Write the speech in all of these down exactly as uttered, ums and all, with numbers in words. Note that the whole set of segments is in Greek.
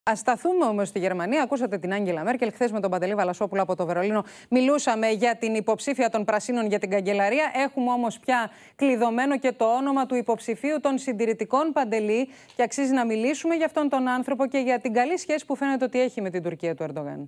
Ας σταθούμε όμως στη Γερμανία. Ακούσατε την Άγγελα Μέρκελ. Χθες με τον Παντελή Βαλασόπουλο από το Βερολίνο μιλούσαμε για την υποψήφια των Πρασίνων για την καγκελαρία. Έχουμε όμως πια κλειδωμένο και το όνομα του υποψηφίου των συντηρητικών, Παντελή, και αξίζει να μιλήσουμε για αυτόν τον άνθρωπο και για την καλή σχέση που φαίνεται ότι έχει με την Τουρκία του Ερντογάν.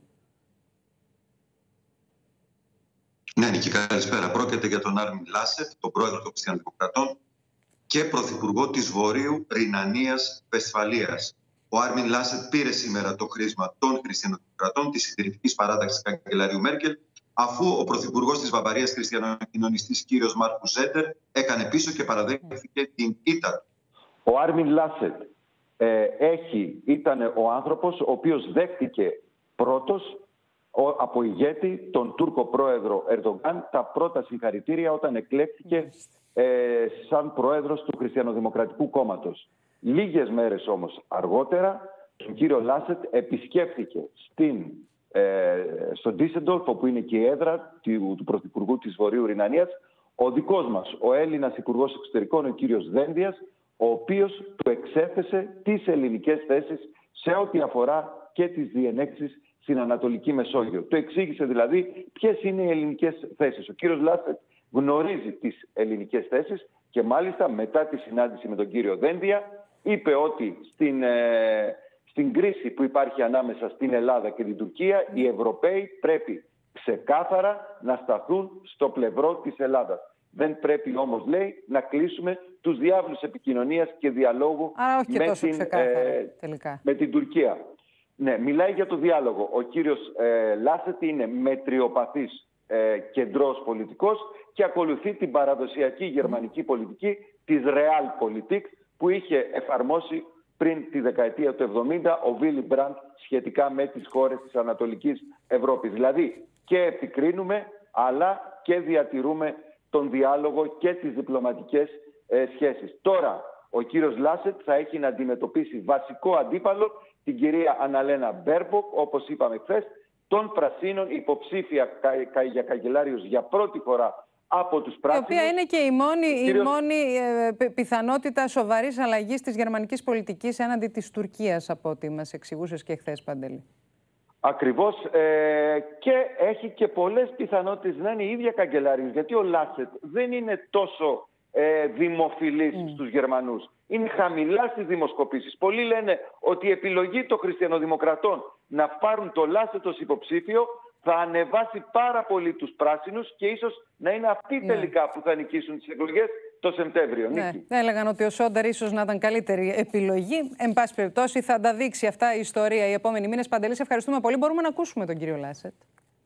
Ναι, Νίκη, καλησπέρα. Πρόκειται για τον Άρμιν Λάσετ, τον πρόεδρο των Χριστιανοδημοκρατών και πρωθυπουργό της Βορείου Ρινανίας Βεσφαλίας. Ο Άρμιν Λάσετ πήρε σήμερα το χρήσμα των Χριστιανοδημοκρατών, της συντηρητικής παράταξης καγκελαρίου Μέρκελ, αφού ο πρωθυπουργός της Βαβαρίας, χριστιανοκοινωνιστής κύριος Μάρκους Ζέντερ, έκανε πίσω και παραδέχθηκε την ήττα. Ο Άρμιν Λάσετ ε, έχει, ήταν ο άνθρωπος ο οποίος δέχτηκε πρώτος ο, από ηγέτη τον Τούρκο πρόεδρο Ερντογάν τα πρώτα συγχαρητήρια όταν εκλέχθηκε ε, σαν πρόεδρος του Χριστιανοδημοκρατικού Κόμματος. Λίγες μέρες όμως αργότερα, τον κύριο Λάσετ επισκέφθηκε στην, ε, στο Ντίσεντορφ, όπου είναι και η έδρα του, του Πρωθυπουργού της Βορείου Ρινανίας, ο δικός μας, ο Έλληνας Υπουργός Εξωτερικών, ο κύριος Δένδιας, ο οποίος του εξέθεσε τις ελληνικές θέσεις σε ό,τι αφορά και τις διενέξεις στην Ανατολική Μεσόγειο. Το εξήγησε δηλαδή ποιες είναι οι ελληνικές θέσεις. Ο κύριος Λάσετ γνωρίζει τις ελληνικές θέσεις και μάλιστα μετά τη συνάντηση με τον κύριο Δένδια είπε ότι στην, ε, στην κρίση που υπάρχει ανάμεσα στην Ελλάδα και την Τουρκία, οι Ευρωπαίοι πρέπει ξεκάθαρα να σταθούν στο πλευρό της Ελλάδας. Δεν πρέπει όμως, λέει, να κλείσουμε τους διάβλους επικοινωνίας και διαλόγου Άρα όχι με, τόσο την, ξεκάθαρα, ε, τελικά. με την Τουρκία. Ναι, μιλάει για το διάλογο. Ο κύριος ε, Λάσετ είναι μετριοπαθής ε, κεντρός πολιτικός και ακολουθεί την παραδοσιακή γερμανική πολιτική της Realpolitik, που είχε εφαρμόσει πριν τη δεκαετία του εβδομήντα ο Βίλι Μπραντ σχετικά με τις χώρες της Ανατολικής Ευρώπης. Δηλαδή και επικρίνουμε αλλά και διατηρούμε τον διάλογο και τις διπλωματικές ε, σχέσεις. Τώρα ο κύριος Λάσετ θα έχει να αντιμετωπίσει βασικό αντίπαλο την κυρία Αναλένα Μπέρμποκ, όπως είπαμε χθες, των Πρασίνων, υποψήφια κα, για καγκελάριος για πρώτη φορά από τους Πράσινους. Η οποία είναι και η μόνη, κύριος... η μόνη ε, πιθανότητα σοβαρής αλλαγής της γερμανικής πολιτικής έναντι της Τουρκίας, από ό,τι μας εξηγούσες και χθες, Παντελή. Ακριβώς. Ε, και έχει και πολλές πιθανότητες να είναι η ίδια καγκελάριος, γιατί ο Λάσετ δεν είναι τόσο ε, δημοφιλής mm. στους Γερμανούς. Είναι χαμηλά στις δημοσκοπήσεις. Πολλοί λένε ότι η επιλογή των Χριστιανοδημοκρατών να πάρουν το Λάσετ ως υποψήφιο θα ανεβάσει πάρα πολύ τους πράσινους και ίσως να είναι αυτοί ναι. τελικά που θα νικήσουν τις εκλογές το Σεπτέμβριο. Ναι. Έλεγαν ότι ο Σόντερ ίσως να ήταν καλύτερη επιλογή. Εν πάση περιπτώσει θα τα δείξει αυτά η ιστορία οι επόμενοι μήνες. Παντελή, σε ευχαριστούμε πολύ. Μπορούμε να ακούσουμε τον κύριο Λάσετ.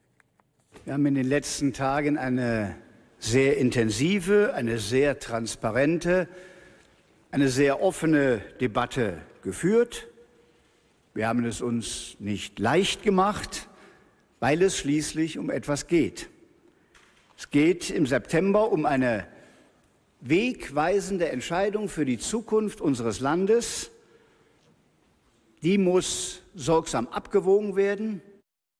Wir haben in den letzten Tagen eine sehr intensive, eine sehr transparente, eine sehr offene Debatte geführt. Wir haben es uns nicht leicht gemacht, weil es schließlich um etwas geht. Es geht im September um eine wegweisende Entscheidung für die Zukunft unseres Landes. Die muss sorgsam abgewogen werden.